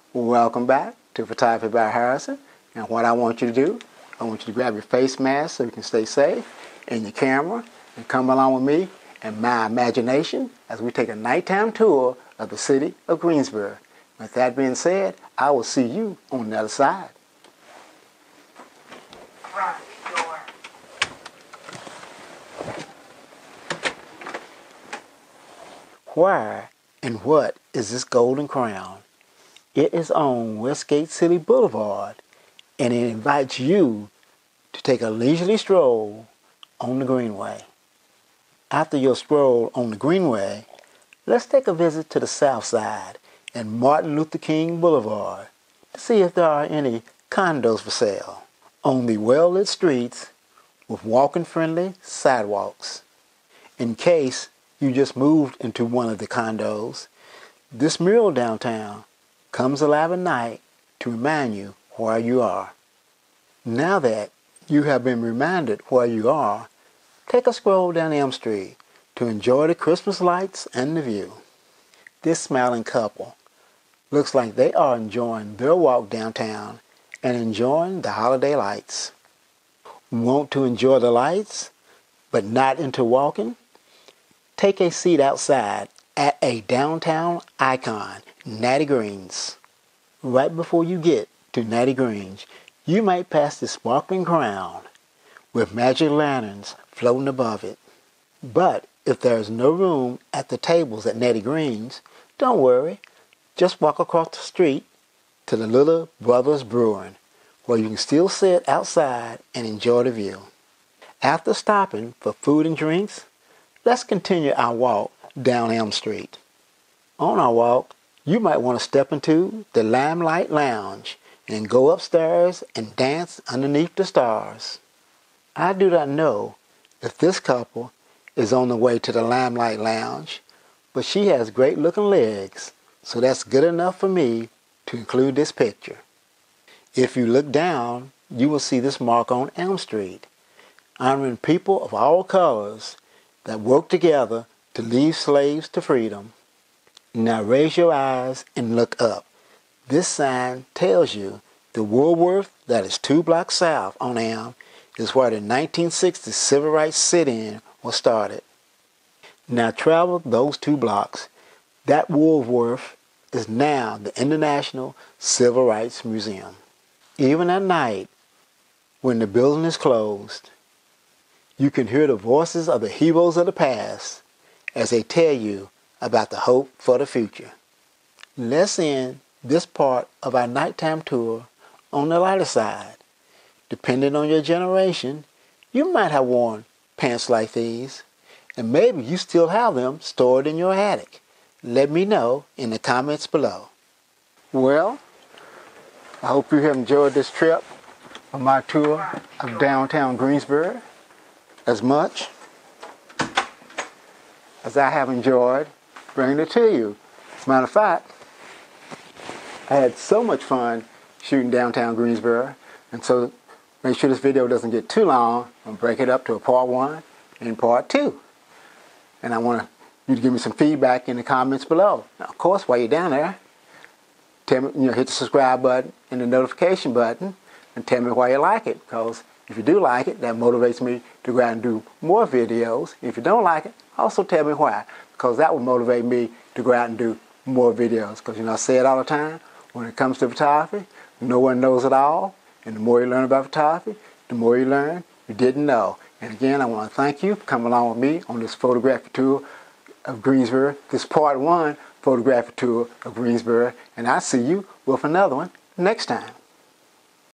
Welcome back to Photography by Harrison. And what I want you to do, I want you to grab your face mask so you can stay safe, and your camera, and come along with me and my imagination as we take a nighttime tour of the city of Greensboro. With that being said, I will see you on the other side. Front door. Why and what is this Golden Crown? It is on Westgate City Boulevard, and it invites you to take a leisurely stroll on the Greenway. After your stroll on the Greenway, let's take a visit to the South Side and Martin Luther King Boulevard to see if there are any condos for sale on the well-lit streets with walking-friendly sidewalks. In case you just moved into one of the condos, this mural downtown comes alive at night to remind you where you are. Now that you have been reminded where you are, take a stroll down Elm Street to enjoy the Christmas lights and the view. This smiling couple looks like they are enjoying their walk downtown and enjoying the holiday lights. Want to enjoy the lights, but not into walking? Take a seat outside at a downtown icon, Natty Greens. Right before you get to Natty Greens, you might pass the sparkling crown with magic lanterns floating above it. But if there is no room at the tables at Natty Greens, don't worry. Just walk across the street to the Little Brothers Brewing, where you can still sit outside and enjoy the view. After stopping for food and drinks, let's continue our walk down Elm Street. On our walk, you might want to step into the Limelight Lounge and go upstairs and dance underneath the stars. I do not know if this couple is on the way to the Limelight Lounge, but she has great looking legs, so that's good enough for me to include this picture. If you look down, you will see this mark on Elm Street, honoring people of all colors that work together to lead slaves to freedom. Now raise your eyes and look up. This sign tells you the Woolworth that is 2 blocks south on Elm is where the 1960 Civil Rights sit-in was started. Now travel those 2 blocks. That Woolworth is now the International Civil Rights Museum. Even at night, when the building is closed, you can hear the voices of the heroes of the past as they tell you about the hope for the future. Let's end this part of our nighttime tour on the lighter side. Depending on your generation, you might have worn pants like these, and maybe you still have them stored in your attic. Let me know in the comments below. Well, I hope you have enjoyed this trip of my tour of downtown Greensboro as much as I have enjoyed bringing it to you. As a matter of fact, I had so much fun shooting downtown Greensboro, and so make sure this video doesn't get too long. I'll break it up to a part 1 and part 2. And I want you to give me some feedback in the comments below. Now, of course, while you're down there, tell me, hit the subscribe button and the notification button, and tell me why you like it. Because if you do like it, that motivates me to go out and do more videos. If you don't like it, also tell me why. Because that will motivate me to go out and do more videos. Because, I say it all the time, when it comes to photography, no one knows it all. And the more you learn about photography, the more you learn you didn't know. And again, I want to thank you for coming along with me on this photographic tour of Greensboro, this part 1 photographic tour of Greensboro. And I'll see you with another one next time.